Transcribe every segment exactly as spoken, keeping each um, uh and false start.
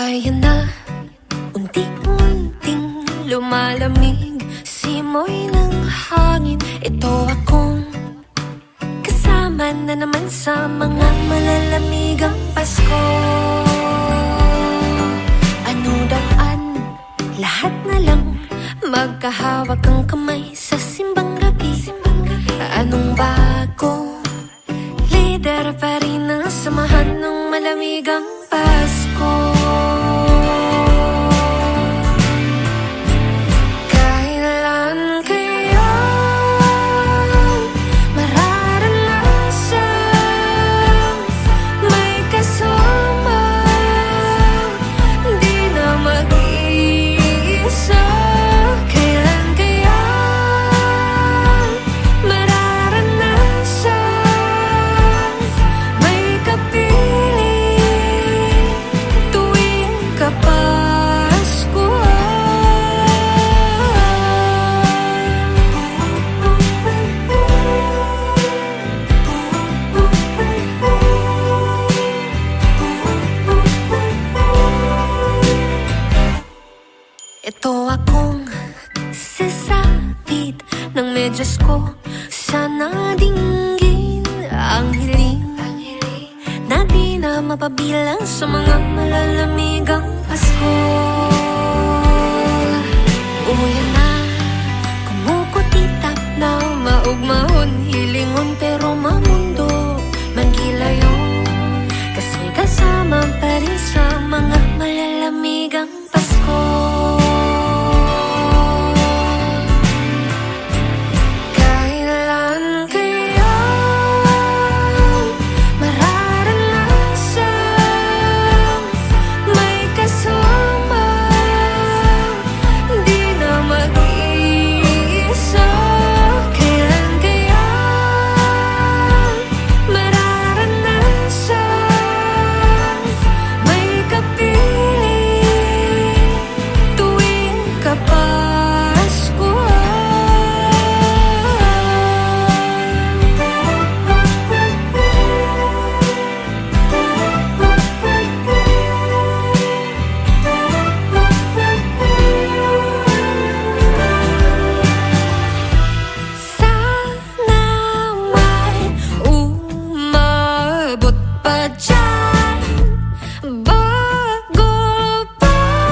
Kaya na unti-unting lumalamig simoy ng hangin. Ito akong kasama na naman sa mga malalaمیgang Pasko. Ano daw an, lahat na lang magkahawak ang kamay sa simbang gabi. Anong bago? Leader pa rin ang samahan ng malamigang Pasko. Kailan kaya mararanasan may kasama, di na mag-iisa? Kailan kaya mararanasan may kapiling tuwing kapaskuhan? Ito akong sasabit ng medyas ko, sana dinggin ang hiling na di na mapabilang sa mga malalamigang Pasko. Umuyan na, kumukutitap na maugmahon, hilingon pero mamundo mangilayo, kasi kasama pa rin sa mga malalamigang Pasko. Kailan kaya mararanasan may kasama, di na mag-iisa? Kailan kaya mararanasan may kapiling tuwing kapaskuhan? Sana may umabot pa dyan bago pa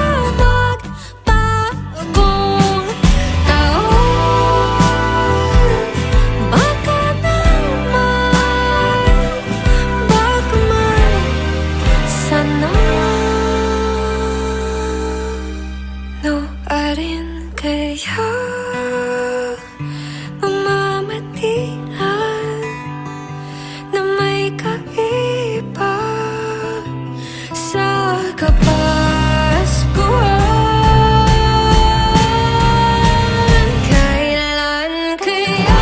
magbagong taon. Baka naman, baka man, sana noorin kaya mamamatian na may kaiba sa kapaskuhan. Kailan kaya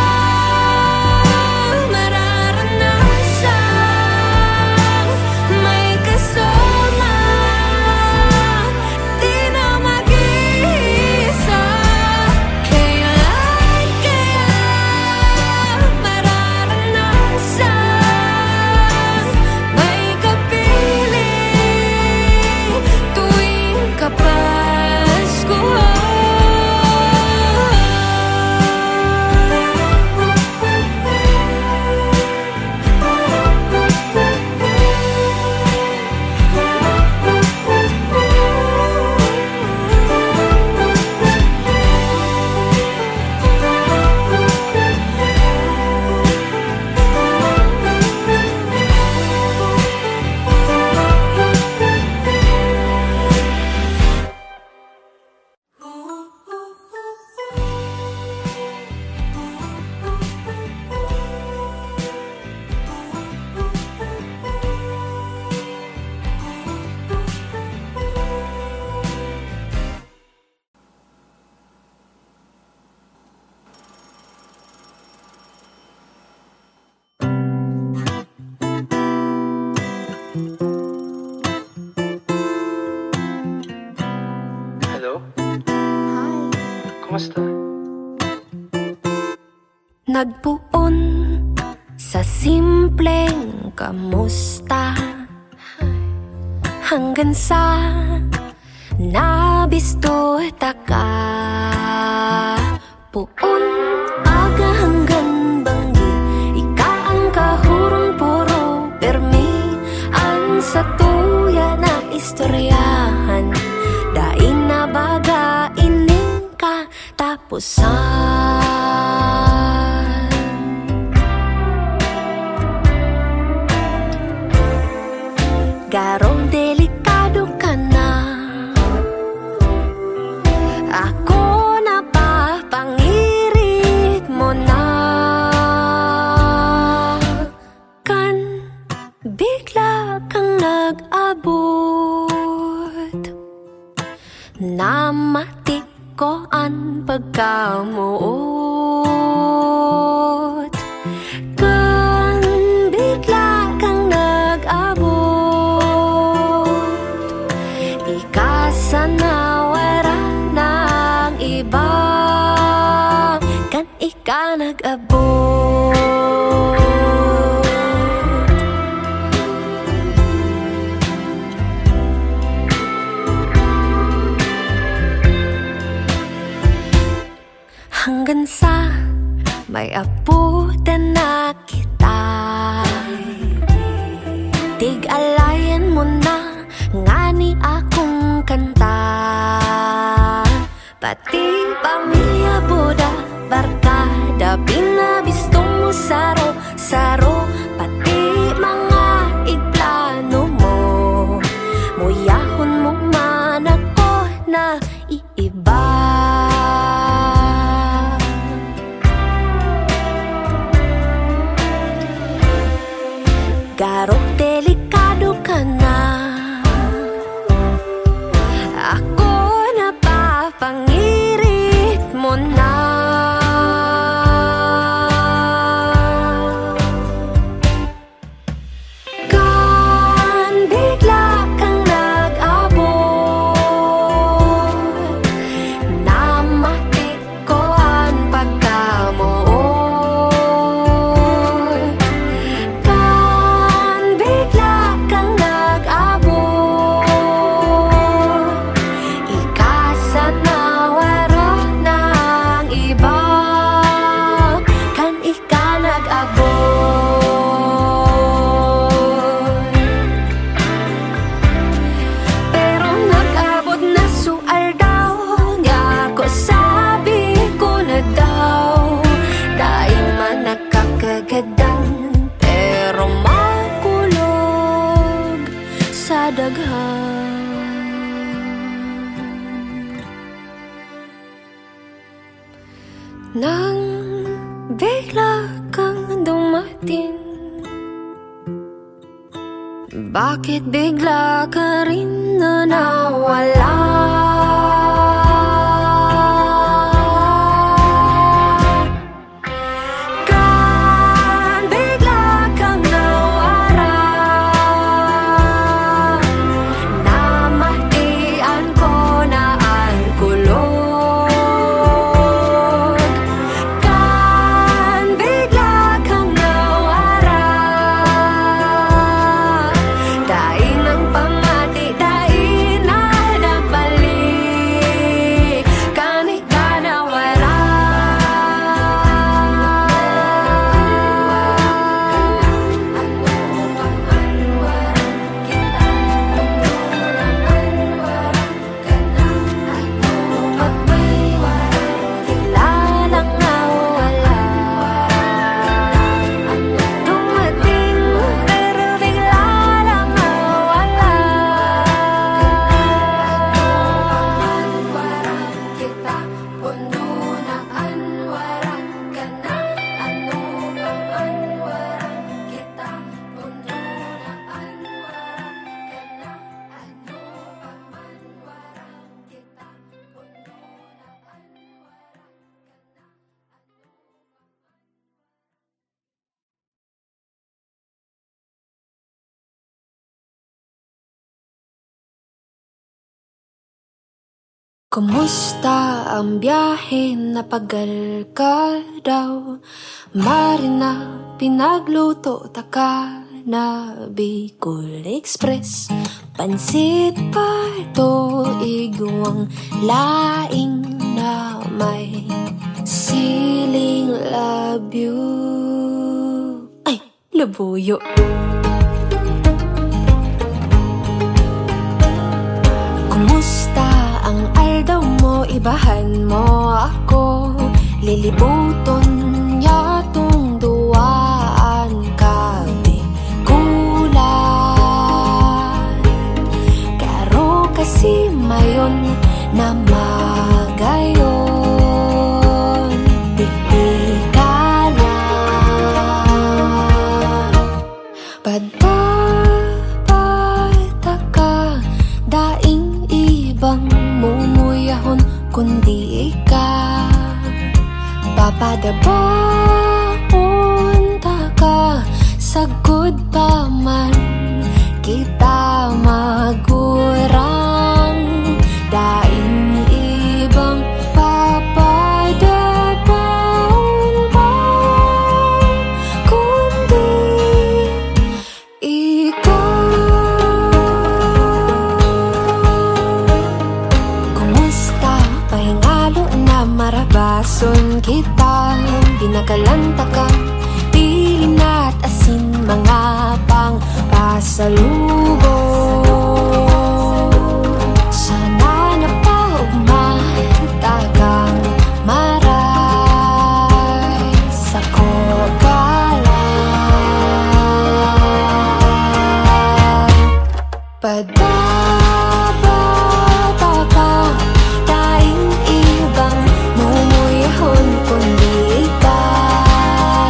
mararanasan may kasama, di na mag-iisa? Kailan kaya mararanasan may kapiling tuwing kapaskuhan? Hello? Kumusta? Nagpuon sa simpleng kamusta hanggang sa nabisto taka puon aga hanggang banggi ika ang kahurong puro permi ang sa tuya na istoryahan daing na baga ining ka tapusan garong delikado ka na ako na pa pangirit mo na kan bigla kang nag-abot namatik ko ang pagkamuot kan bigla kang nag-abot sanawara ng iba kan ika nag-abot hanggang sa may abutan na kita tig-alayan mo na ngani akong kanta pati pamilya boda barkada pinabisto mo saro saro pati mga iplano mo muyahon mo man ako na iiba garong delikado ka na ako na pa pangirit mo na kan bigla kang nag-abot namatik ko ang pagkamuot kan bigla kang nag-abot sanawara ng iba kan ika nag-abot pero nag-abot na sual daw nga ko sabi ko na daw daing man nakakagadan pero makulog sa daghan nang bigla kang dumating bakit bigla ka rin na nawala kan bigla kang nawara namatian ko na ang kulog Kumusta ang biyahe? Napagal ka daw. Marina, pinagluto ta ka na Bicol Express. Pansit pato igwang laing na may siling labyo. Ay, labuyo. Kumusta ang aldaw mo? Ibahan mo ako. Lilibuton yatong duwaan kabi kulan. Karo kasi mayon na magayon. Di ka lang padapata ka. Daing ibang mumuyahon kundi ikaw. Papadabaon ta ka. Sagod pa man kita magurang. Daing ibang papadabaon pa kundi ikaw. Kumusta? Pahingalo na marabason kita. Binagalanta ka, pilin at asin, mga pang pasalubong. Sana na paugmatagang maray sa kogalan. Padabata ka, daing ibang mumuyahon kundi ikaw.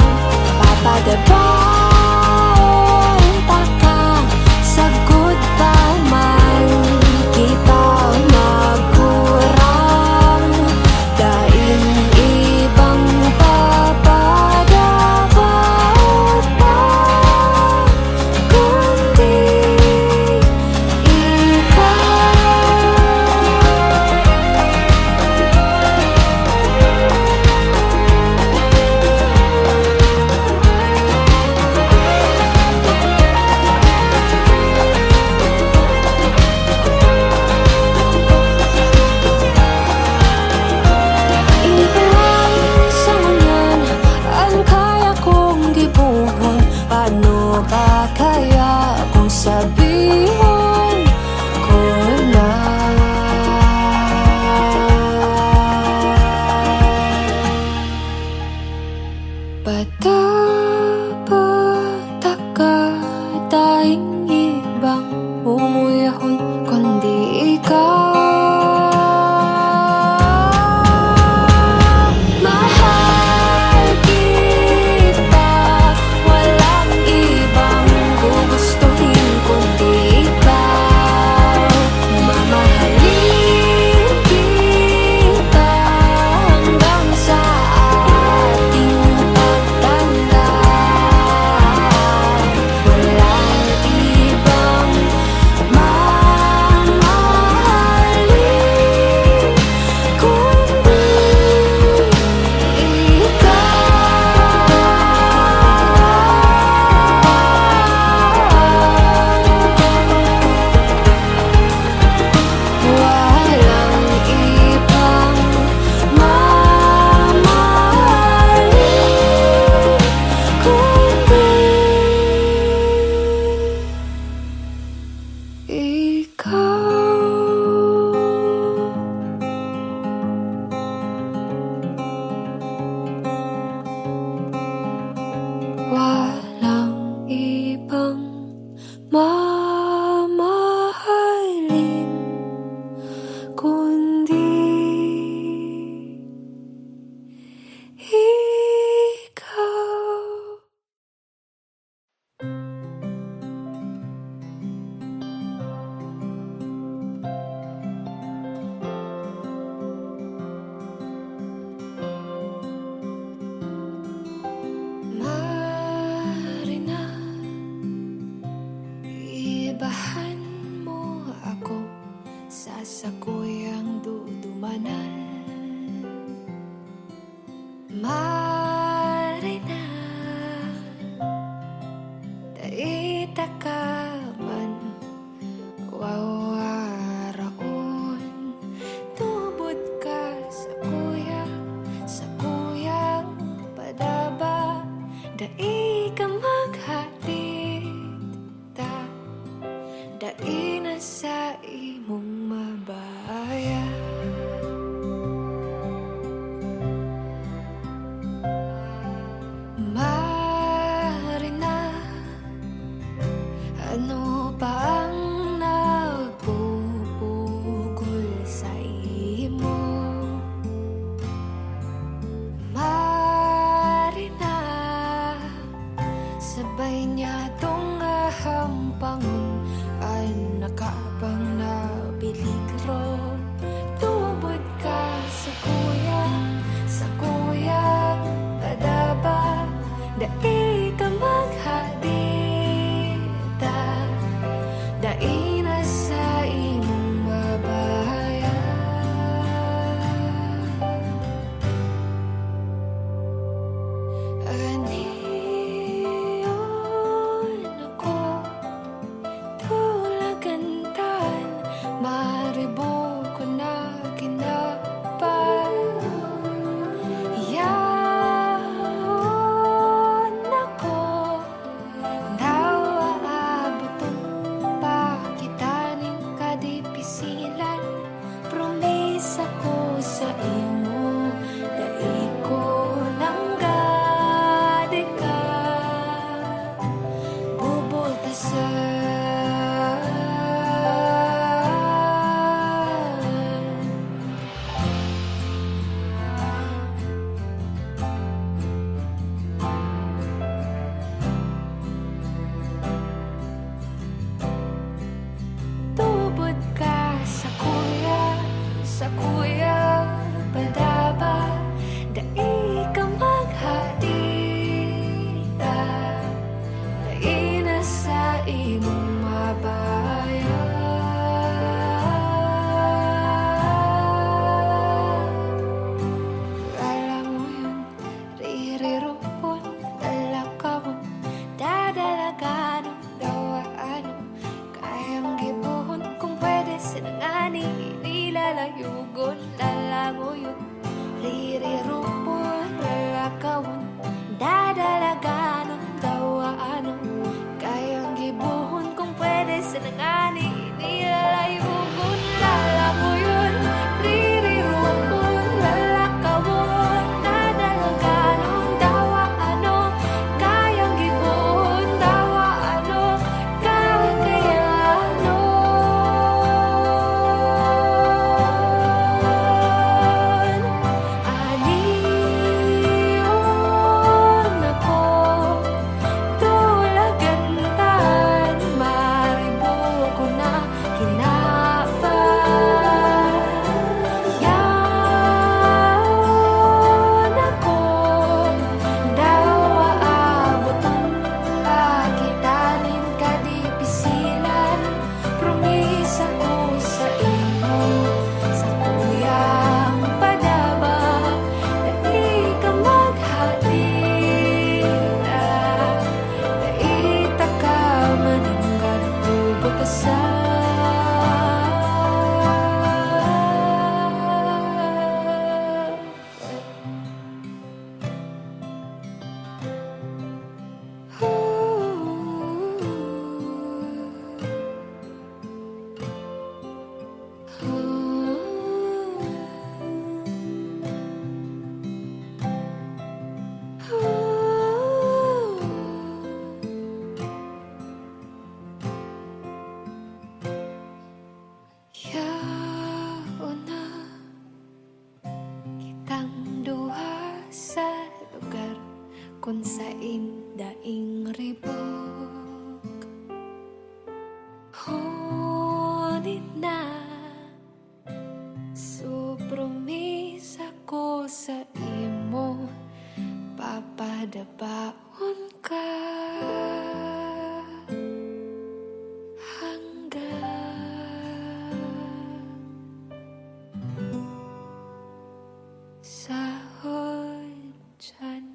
Papadabaon ta ka. Sagod pa man kita magkurang. Daing ibang papadabaon pa kundi ba kaya kung sabihin ko na padabata ka, daing ibang umuyahon kundi ikaw. Walang ibang mamahalin kundi ikaw. Ibahan mo ako sa sakuyang dudumanan. Marina, daita ka man imong mabaya. Marina, ano pa ang nagpupugol sa imo? Marina, sabay niya tong ahampangon, anak ka bang nabiligro? Tubod ka sa kuya, sa kuya, padaba, dai ka maghadita, dai na sa imong mabaya. Aniyon ako, tulagantan, maribo ko na kinapan. Yaon ako, dawa abuton pa kitanin kadipisilan. Promisa ko sa imo, dai ko nanggadi ka, bubutasan. Tubod ka sa kuya, sa kuya, padaba, dai ka maghadita, dai na sa imong mabaya. Alam mo yun, ririrupon, dalakawon, dadalaganon, dawaan, kayang gibuhon kung pwede sinangani, inilalayugon, lalangoyon, ririrupon, dalakawon, dadalaganon, dawaan, kayang gibuhon kung pwede sinangani, inilalayugon, lalangoyon, ririrupon, lalakawon, dadalaganon, dawaan, kayang gibuhon, dawaan, kakayanon. Aniyon ako, tulagantan, maribo ko na kinapan. Yaon ako, dawa abuton pa kitanin kadipisilan. Promisa ko sa imo, sa kuyang padaba, dai ka maghadita, dai ta ka maninggan bubutasan. Yaon na kitang duha sa lugar kung sain daing ribok. Honit na, so promisa ko sa imo, papadabaon ka hanggang sahod dyan.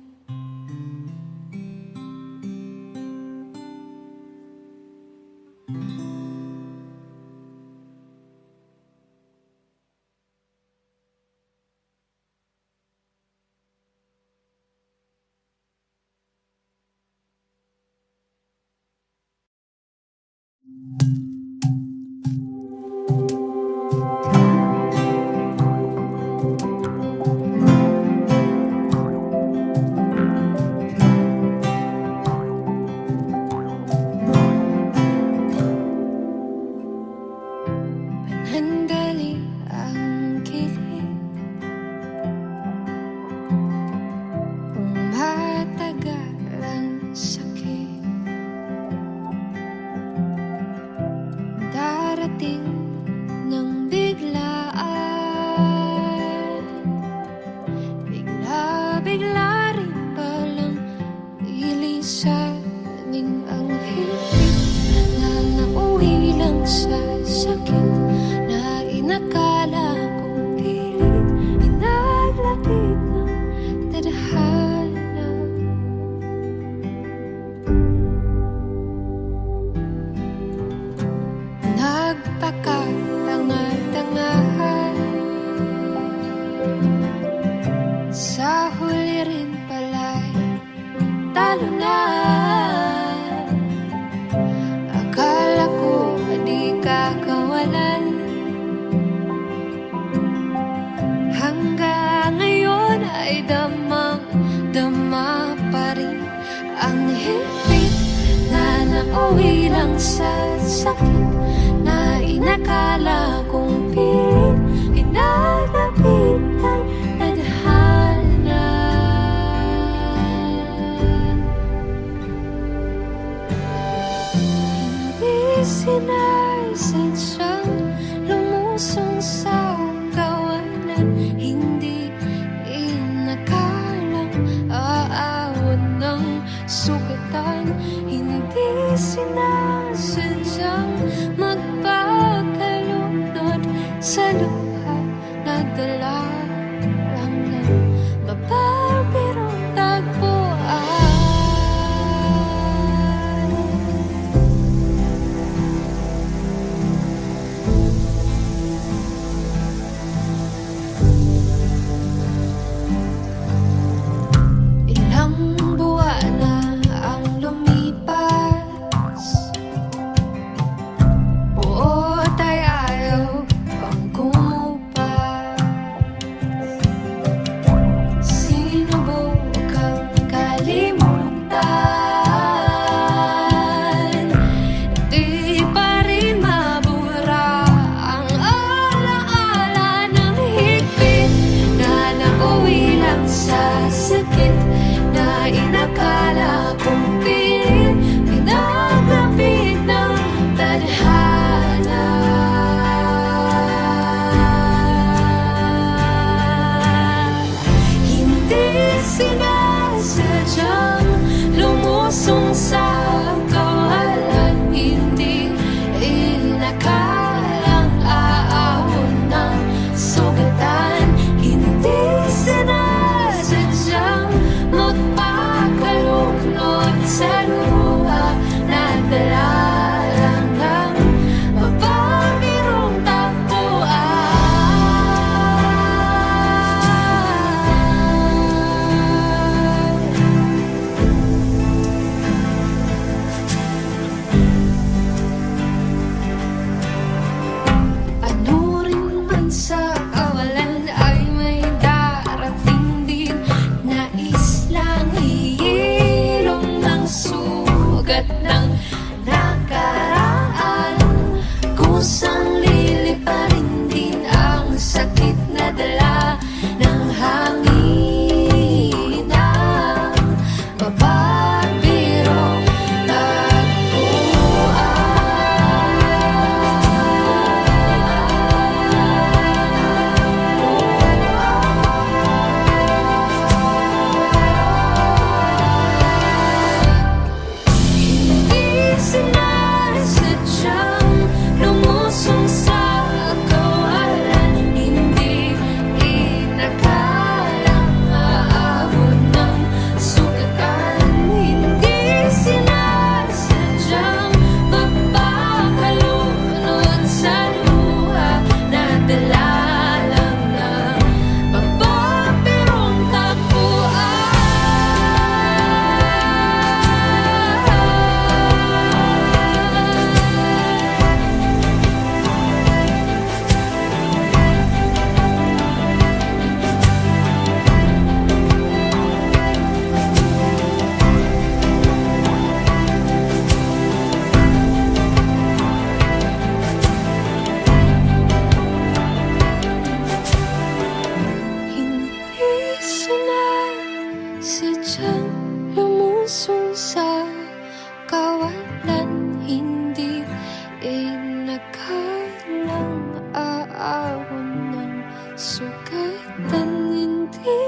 sa sakit na inakala kong pilit, pinagapit ng tadhana. Hindi sinasadyang lumusong sa kawalan, hindi inakalang aawon ng sugatan, hindi sinasadyang magpakalunod sa luha na dala lang ng mapapirong tagpuan. Ilang buwan na ang lumipas, buot ay ayaw pang kumupas. Sinubukang kalimutan, di pa rin mabura ang alaala ng higpit na nauwi lang sa sakit na inakala kong pilit, pinagapit ng tadhana. Hindi sinasadyang lumusong sa kawalan, hindi inakalang aahon ng sugatan, hindi sinasadyang magpakalunod sa luha na dala lang ng mapapirong tagpuan. Ano rin man sa kawalan ay may darating din, nais lang iilong ng sugat ng nakaraan, kusang liliparin din ang sakit na dala ng hangin ng mapapirong hindi sinasadyang lumusong sa kawalan, hindi inakalang aabot ng sugatan, hindi sinasadyang magpakalunod sa luha na dala lang ng mapapirong tagpuan. Hindi sinasadyang lumusong sa kawalan, hindi inakalang aawon ng sugatan, hindi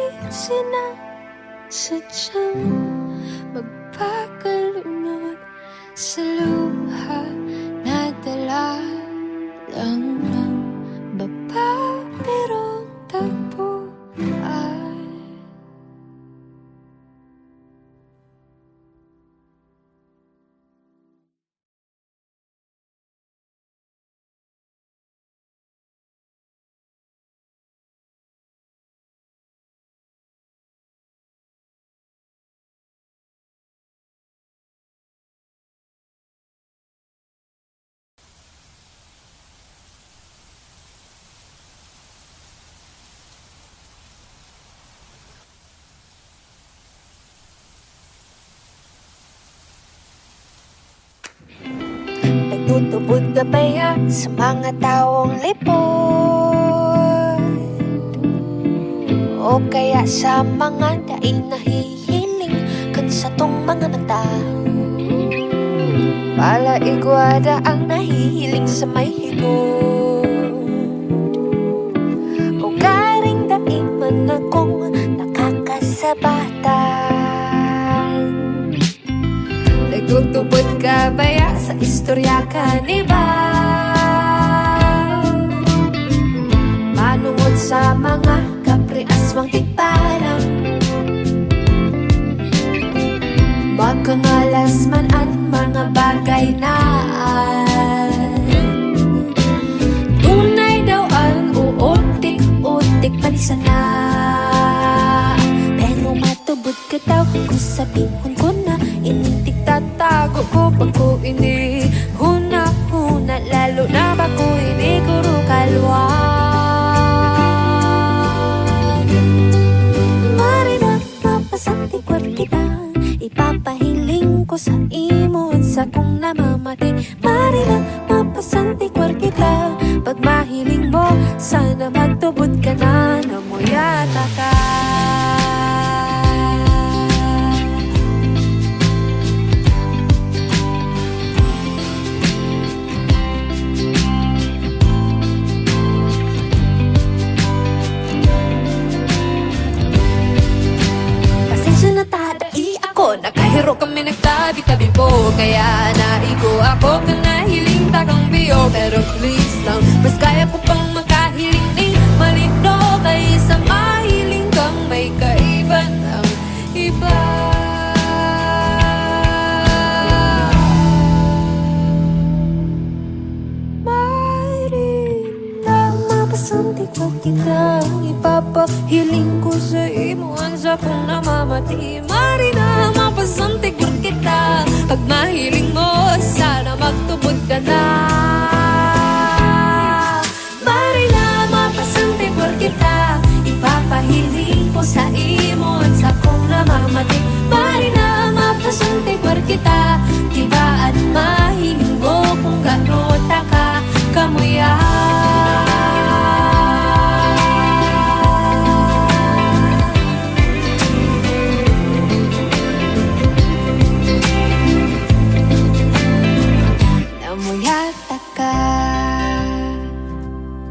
sinasadyang magpakalunod sa luha na dala lang ng mapapirong tagpuan. tubod gabaya sa mga taong lipot, o kaya sa mga dai nahihiling kan sa tong mga mata. Palaigwada ang nahihiling sa may higot, o garing dai man akong nakakasabatan. Nagtutubod ka baya sa istorya kaniba, manungod sa mga kapriaswang tigparang, magkangalas man ang mga bagay na tunay daw ang uutik-utik man sana. Pero matubod ka daw kung sabihin ko na inintig tatago ko pag ko ini huna-huna, lalo na ba ko ini guru kalwag. Marina, mapasantikwar kita, ipapahiling ko sa imo sa kung namamati. Marina, mapasantikwar kita, pag mahiling mo sana magtubod ka na, namuyata ka. Nakahiro kami nagtabi-tabi po, kaya naigo ako ka nahiling takang biyo. Pero please lang, mas kaya ko pang makahiling ni malino kaysa mahiling kang may kaiban ang iba. Marina, mapasanti ko kita, ipapahiling ko sa imuan sa kung namamati. Marina, mapasanti ko kita, pag mahiling mo sana magtubod ka na. Marina, mapasanti ko kita, ipapahiling ko sa imuan sa kung namamati. Marina, mapasanti ko kita, diba at mahiling mo kung gano'n ka kamuya.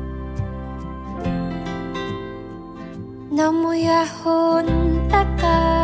Namuyahon taka.